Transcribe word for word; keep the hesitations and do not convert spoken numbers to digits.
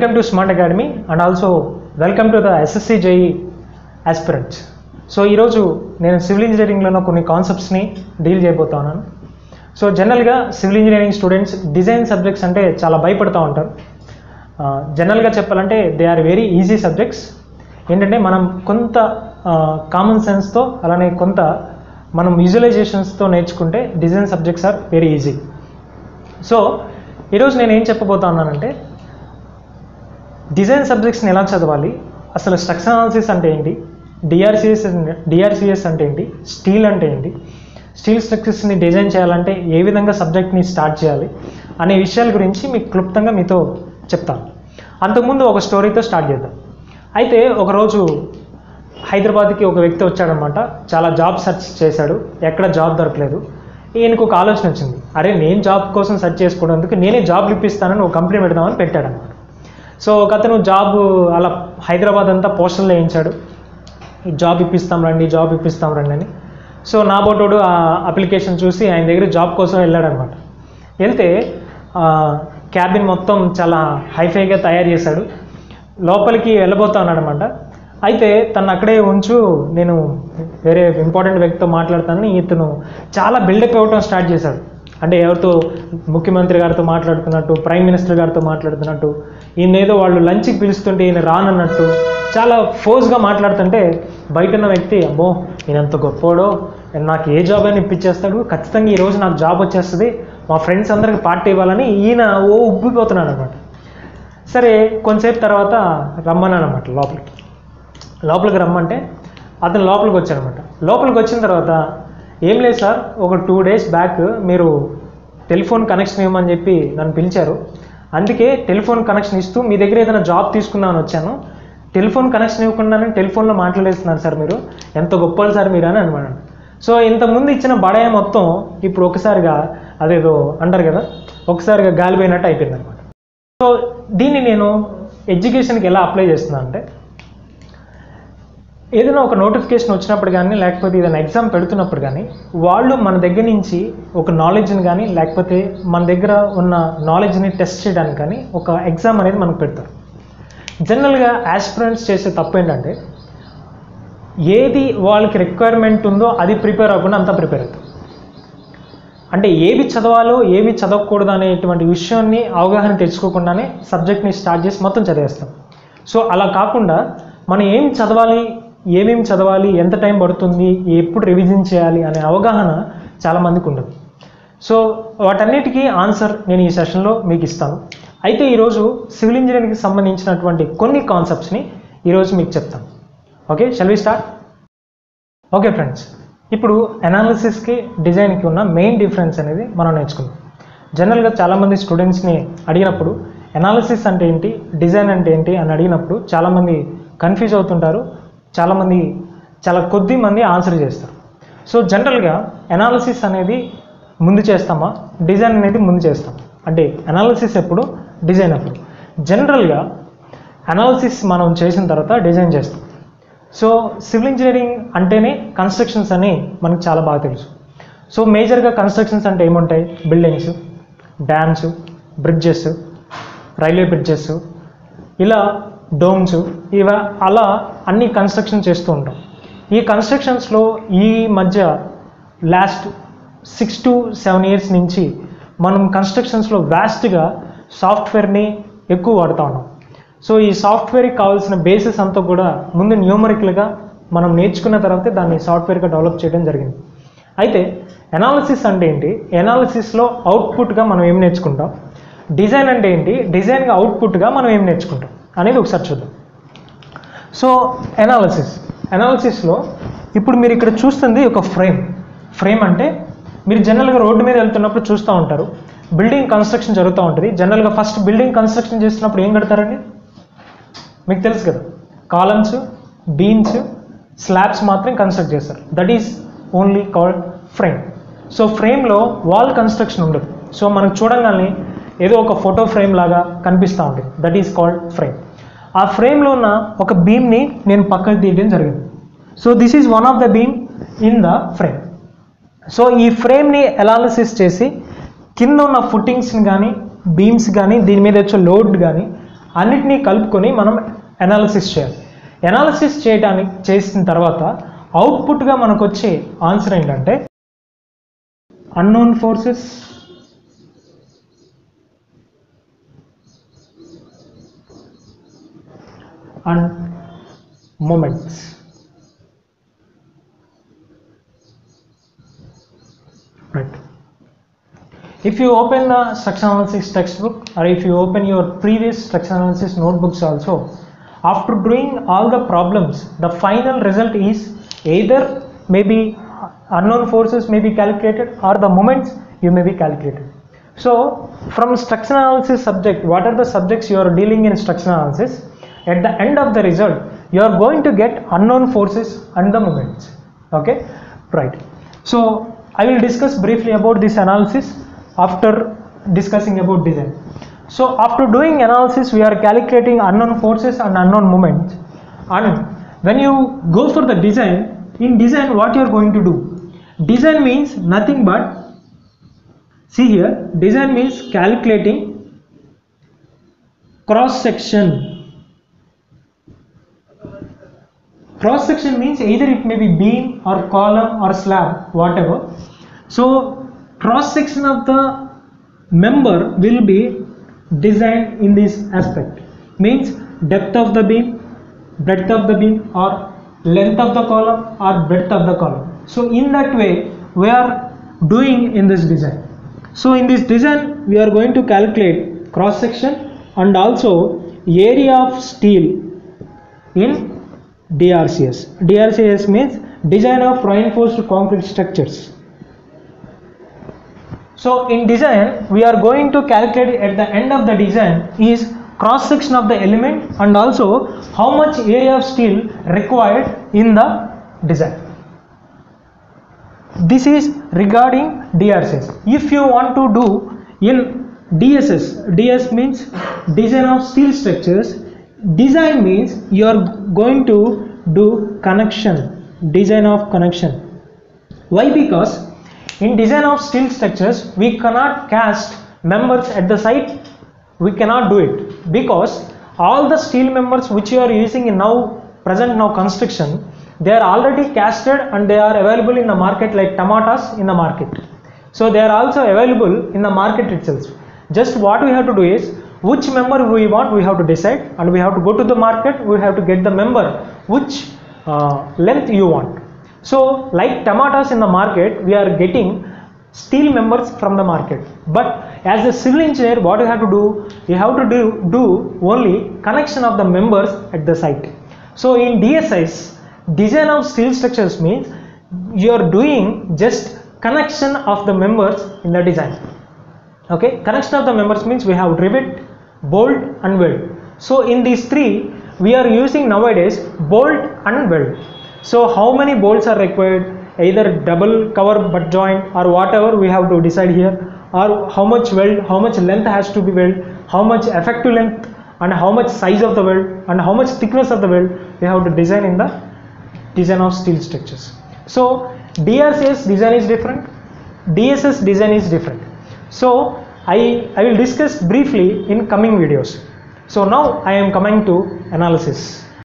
Welcome to Smart Academy and also welcome to the S S C J E aspirants. So ఈరోజు నేను civil ఇంజనీరింగ్లో కొన్ని కాన్సెప్ట్స్ని deal చేయబోతున్నాను. సో జనరల్గా civil engineering students design subjects అంటే చాలా భయపడుతూ ఉంటారు. జనరల్గా చెప్పాలంటే they are very easy subjects. ఏంటంటే మనం కొంత కామన్ సెన్స్తో అలానే కొంత మనం విజువలైజేషన్స్తో నేర్చుకుంటే design subjects are very easy. So ఈరోజు నేను ఏం చెప్పబోతున్నానంటే డిజైన్ సబ్జెక్ట్స్ని ఎలా చదవాలి, అసలు స్ట్రక్చర్ అనాలిసిస్ అంటే ఏంటి, డిఆర్సిఎస్ డిఆర్సిఎస్ అంటే ఏంటి, స్టీల్ అంటే ఏంటి, స్టీల్ స్ట్రక్చర్స్ని డిజైన్ చేయాలంటే ఏ విధంగా సబ్జెక్ట్ని స్టార్ట్ చేయాలి అనే విషయాల గురించి మీకు క్లుప్తంగా మీతో చెప్తాను. అంతకుముందు ఒక స్టోరీతో స్టార్ట్ చేద్దాం. అయితే ఒకరోజు హైదరాబాద్కి ఒక వ్యక్తి వచ్చాడనమాట. చాలా జాబ్ సెర్చ్ చేశాడు, ఎక్కడ జాబ్ దొరకలేదు. ఈయనకు ఒక ఆలోచన వచ్చింది, అరే నేను జాబ్ కోసం సెర్చ్ చేసుకోవడానికి నేనే జాబ్లు ఇప్పిస్తానని ఒక కంపెనీ పెడదామని పెట్టాడనమాట. సో ఒక అతను జాబ్ అలా హైదరాబాద్ అంతా పోస్టర్లు వేయించాడు, ఈ జాబ్ ఇప్పిస్తాం రండి జాబ్ ఇప్పిస్తాం రండి అని. సో నా బోటోడు ఆ అప్లికేషన్ చూసి ఆయన దగ్గర జాబ్ కోసం వెళ్ళాడనమాట. వెళ్తే క్యాబిన్ మొత్తం చాలా హైఫైగా తయారు చేశాడు. లోపలికి వెళ్ళబోతా ఉన్నాడనమాట. అయితే తను అక్కడే ఉంచు, నేను వేరే ఇంపార్టెంట్ వ్యక్తితో మాట్లాడతానని ఇతను చాలా బిల్డప్ ఇవ్వటం స్టార్ట్ చేశాడు. అంటే ఎవరితో, ముఖ్యమంత్రి గారితో మాట్లాడుతున్నట్టు, ప్రైమ్ మినిస్టర్ గారితో మాట్లాడుతున్నట్టు, ఈయన ఏదో వాళ్ళు లంచ్కి పిలుస్తుంటే ఈయన రానన్నట్టు చాలా ఫోర్స్గా మాట్లాడుతుంటే బయట ఉన్న వ్యక్తి, అబ్బో ఈయన ఎంత గొప్పోడో, నాకు ఏ జాబ్ అయినా ఇప్పించేస్తాడు, ఖచ్చితంగా ఈరోజు నాకు జాబ్ వచ్చేస్తుంది, మా ఫ్రెండ్స్ అందరికి పార్టీ ఇవ్వాలని ఈయన ఓ ఉబ్బిపోతున్నాడు అనమాట. సరే కొంతసేపు తర్వాత రమ్మన్నాను అనమాట లోపలికి. లోపలికి రమ్మంటే అతను లోపలికి వచ్చాడనమాట. లోపలికి వచ్చిన తర్వాత, ఏం లేదు సార్, ఒక టూ డేస్ బ్యాక్ మీరు టెలిఫోన్ కనెక్షన్ ఇవ్వమని చెప్పి నన్ను పిలిచారు, అందుకే టెలిఫోన్ కనెక్షన్ ఇస్తూ మీ దగ్గర ఏదైనా జాబ్ తీసుకుందామని వచ్చాను. టెలిఫోన్ కనెక్షన్ ఇవ్వకుండానే టెలిఫోన్లో మాట్లాడేస్తున్నారు సార్, మీరు ఎంత గొప్పలు సార్ మీరు అని అనమాట. సో ఇంతకుముందు ఇచ్చిన బడాయి మొత్తం ఇప్పుడు ఒకసారిగా అదేదో అంటారు కదా, ఒకసారిగా గాలిపోయినట్టు అయిపోయింది అనమాట. సో దీన్ని నేను ఎడ్యుకేషన్కి ఎలా అప్లై చేస్తున్నాను అంటే, ఏదైనా ఒక నోటిఫికేషన్ వచ్చినప్పుడు కానీ లేకపోతే ఏదైనా ఎగ్జామ్ పెడుతున్నప్పుడు కానీ వాళ్ళు మన దగ్గర నుంచి ఒక నాలెడ్జ్ని కానీ లేకపోతే మన దగ్గర ఉన్న నాలెడ్జ్ని టెస్ట్ చేయడానికి కానీ ఒక ఎగ్జామ్ అనేది మనకు పెడతారు. జనరల్గా యాస్పిరెంట్స్ చేసే తప్పు ఏంటంటే, ఏది వాళ్ళకి రిక్వైర్మెంట్ ఉందో అది ప్రిపేర్ అవ్వకుండా అంతా ప్రిపేర్ అవుతారు. అంటే ఏవి చదవాలో ఏవి చదవకూడదు అనేటువంటి విషయాన్ని అవగాహన తెచ్చుకోకుండానే సబ్జెక్ట్ని స్టార్ట్ చేసి మొత్తం చదివేస్తాం. సో అలా కాకుండా మనం ఏం చదవాలి, ఏమేమి చదవాలి, ఎంత టైం పడుతుంది, ఎప్పుడు రివిజన్ చేయాలి అనే అవగాహన చాలామందికి ఉండదు. సో వాటన్నిటికీ ఆన్సర్ నేను ఈ సెషన్లో మీకు ఇస్తాను. అయితే ఈరోజు సివిల్ ఇంజనీరింగ్కి సంబంధించినటువంటి కొన్ని కాన్సెప్ట్స్ని ఈరోజు మీకు చెప్తాను. Okay, shall we start? Okay friends, ఇప్పుడు అనాలిసిస్కి డిజైన్కి ఉన్న మెయిన్ డిఫరెన్స్ అనేది మనం నేర్చుకుందాం. జనరల్గా చాలామంది స్టూడెంట్స్ని అడిగినప్పుడు అనాలిసిస్ అంటే ఏంటి, డిజైన్ అంటే ఏంటి అని అడిగినప్పుడు చాలామంది కన్ఫ్యూజ్ అవుతుంటారు. చాలామంది చాలా కొద్ది మంది ఆన్సర్ చేస్తారు. సో జనరల్గా అనాలిసిస్ అనేది ముందు చేస్తామా, డిజైన్ అనేది ముందు చేస్తాం? అంటే అనాలిసిస్ ఎప్పుడు, డిజైన్ ఎప్పుడు? జనరల్గా అనాలిసిస్ మనం చేసిన తర్వాత డిజైన్ చేస్తాం. సో సివిల్ ఇంజనీరింగ్ అంటేనే కన్స్ట్రక్షన్స్ అని మనకు చాలా బాగా తెలుసు. సో మేజర్గా కన్స్ట్రక్షన్స్ అంటే ఏముంటాయి, buildings, dams, bridges, railway bridges, ఇలా డోమ్స్, ఇవ అలా అన్ని కన్స్ట్రక్షన్ చేస్తూ ఉంటాం. ఈ కన్స్ట్రక్షన్స్లో ఈ మధ్య last six to seven years నుంచి మనం కన్స్ట్రక్షన్స్లో వ్యాస్ట్గా సాఫ్ట్వేర్ని ఎక్కువ వాడుతూ ఉన్నాం. సో ఈ సాఫ్ట్వేర్కి కావాల్సిన బేసిస్ అంతా కూడా ముందు న్యూమరికల్గా మనం నేర్చుకున్న తర్వాతే దాన్ని సాఫ్ట్వేర్గా డెవలప్ చేయడం జరిగింది. అయితే అనాలిసిస్ అంటే ఏంటి, అనాలిసిస్లో అవుట్పుట్గా మనం ఏం నేర్చుకుంటాం, డిజైన్ అంటే ఏంటి, డిజైన్గా అవుట్పుట్గా మనం ఏం నేర్చుకుంటాం అనేది ఒకసారి చూద్దాం. సో అనాలిసిస్ అనాలిసిస్లో ఇప్పుడు మీరు ఇక్కడ చూస్తుంది ఒక ఫ్రేమ్. ఫ్రేమ్ అంటే మీరు జనరల్గా రోడ్డు మీద వెళ్తున్నప్పుడు చూస్తూ ఉంటారు, బిల్డింగ్ కన్స్ట్రక్షన్ జరుగుతూ ఉంటుంది. జనరల్గా ఫస్ట్ బిల్డింగ్ కన్స్ట్రక్షన్ చేస్తున్నప్పుడు ఏం కడతారండి, మీకు తెలుసు కదా, కాలమ్స్, బీమ్స్, స్లాబ్స్ మాత్రం కన్స్ట్రక్ట్ చేస్తారు. That is only called frame. So ఫ్రేమ్లో వాల్ కన్స్ట్రక్షన్ ఉండదు. సో మనకు చూడంగానే ఏదో ఒక ఫోటో ఫ్రేమ్ లాగా కనిపిస్తూ ఉంటుంది, దట్ ఈస్ కాల్డ్ ఫ్రేమ్. ఆ ఫ్రేమ్లో ఉన్న ఒక బీమ్ని నేను పక్కకు తీయడం జరిగింది. So this is one of the beam in the frame. So ఈ ఫ్రేమ్ని అనాలిసిస్ చేసి కింద ఉన్న ఫుటింగ్స్ని కానీ బీమ్స్ కానీ దీని మీద వచ్చే లోడ్ కానీ అన్నిటినీ కలుపుకొని మనం అనాలిసిస్ చేయాలి. అనాలిసిస్ చేయడానికి చేసిన తర్వాత అవుట్పుట్గా మనకు వచ్చే ఆన్సర్ ఏంటంటే unknown forces and moments. Right. If you open the structural analysis textbook, or if you open your previous structural analysis notebooks also, after doing all the problems, the final result is either maybe unknown forces may be calculated or the moments you may be calculated. So from structural analysis subject, what are the subjects you are dealing in structural analysis? At the end of the result, you are going to get unknown forces and the moments. Okay, right. So I will discuss briefly about this analysis after discussing about design. So after doing analysis, we are calculating unknown forces and unknown moments, and when you go for the design, in design what you are going to do? Design means nothing but, see here, design means calculating cross section. Cross section means either it may be beam or column or slab, whatever. So cross section of the member will be designed in this aspect, means depth of the beam, breadth of the beam, or length of the column or breadth of the column. So in that way we are doing in this design. So in this design we are going to calculate cross section and also area of steel in D R C S. D R C S means design of reinforced concrete structures. So in design we are going to calculate at the end of the design is cross section of the element and also how much area of steel required in the design. This is regarding D R C S. If you want to do in D S S, D S means design of steel structures. Design means you are going to do connection, design of connection. Why? Because in design of steel structures we cannot cast members at the site. We cannot do it because all the steel members which you are using in now present now construction, they are already casted and they are available in the market like tomatoes in the market. So they are also available in the market itself. Just what we have to do is which member we want, we have to decide, and we have to go to the market, we have to get the member which uh, length you want. So like tomatoes in the market, we are getting steel members from the market, but as a civil engineer what you have to do, you have to do, do only connection of the members at the site. So in D S S, design of steel structures means you are doing just connection of the members in the design. Okay, connection of the members means we have rivet, bolt and weld. So in these three we are using nowadays bolt and weld. So how many bolts are required, either double cover butt joint or whatever we have to decide here, or how much weld, how much length has to be weld, how much effective length and how much size of the weld and how much thickness of the weld we have to design in the design of steel structures. So D R C S design is different, D S S design is different. So I, I will discuss briefly in coming videos. So now I am coming to analysis.